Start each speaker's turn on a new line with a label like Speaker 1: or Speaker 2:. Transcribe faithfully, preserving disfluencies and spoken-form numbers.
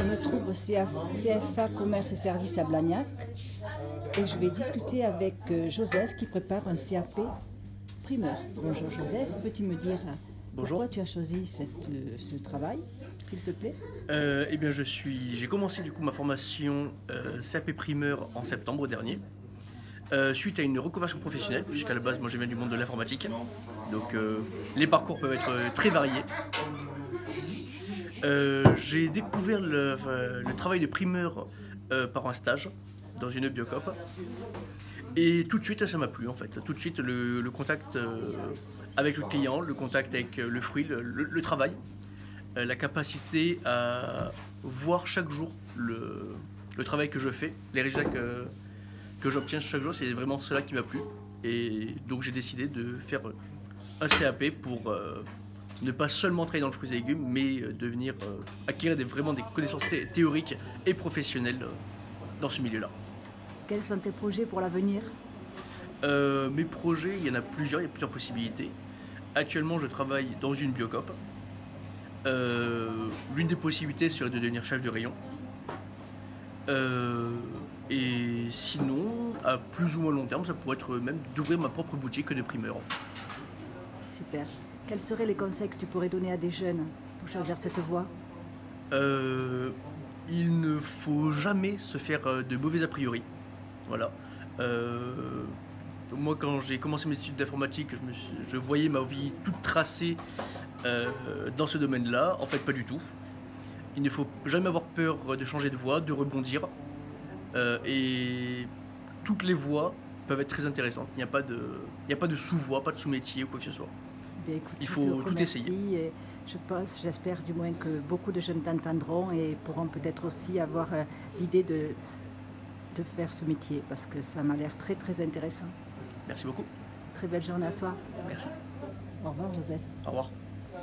Speaker 1: Je me trouve au C F A Commerce et Services à Blagnac et je vais discuter avec Joseph qui prépare un C A P primeur. Bonjour Joseph, peux-tu me dire
Speaker 2: Bonjour.
Speaker 1: Pourquoi tu as choisi cette, ce travail, s'il te plaît?
Speaker 2: euh, Eh bien, je suis, j'ai commencé du coup ma formation euh, C A P primeur en septembre dernier, euh, suite à une reconversion professionnelle, puisqu'à la base, moi, je viens du monde de l'informatique, donc euh, les parcours peuvent être euh, très variés. Euh, j'ai découvert le, euh, le travail de primeur euh, par un stage dans une biocop. Et tout de suite, ça m'a plu en fait. Tout de suite, le, le contact euh, avec le client, le contact avec euh, le fruit, le, le, le travail, euh, la capacité à voir chaque jour le, le travail que je fais, les résultats que, que j'obtiens chaque jour, c'est vraiment cela qui m'a plu. Et donc j'ai décidé de faire un C A P pour euh, ne pas seulement travailler dans le fruit et légumes, mais euh, devenir euh, acquérir des, vraiment des connaissances thé théoriques et professionnelles euh, dans ce milieu-là.
Speaker 1: Quels sont tes projets pour l'avenir?
Speaker 2: Euh, mes projets, il y en a plusieurs, il y a plusieurs possibilités. Actuellement, je travaille dans une biocop. Euh, L'une des possibilités serait de devenir chef de rayon. Euh, et sinon, à plus ou moins long terme, ça pourrait être même d'ouvrir ma propre boutique de primeur.
Speaker 1: Super. Quels seraient les conseils que tu pourrais donner à des jeunes pour choisir cette voie?
Speaker 2: Euh, il ne faut jamais se faire de mauvais a priori. Voilà. Euh, moi, quand j'ai commencé mes études d'informatique, je, je voyais ma vie toute tracée euh, dans ce domaine-là. En fait, pas du tout. Il ne faut jamais avoir peur de changer de voie, de rebondir. Euh, et toutes les voies peuvent être très intéressantes. Il n'y a pas de, il n'y a pas de sous-voie, pas de sous-métier ou quoi que ce soit.
Speaker 1: Bien, écoute,
Speaker 2: Il
Speaker 1: je
Speaker 2: faut
Speaker 1: te
Speaker 2: tout essayer.
Speaker 1: Et je pense, j'espère du moins que beaucoup de jeunes t'entendront et pourront peut-être aussi avoir euh, l'idée de, de faire ce métier parce que ça m'a l'air très très intéressant.
Speaker 2: Merci beaucoup.
Speaker 1: Très belle journée à toi.
Speaker 2: Merci.
Speaker 1: Au revoir Joseph.
Speaker 2: Au revoir.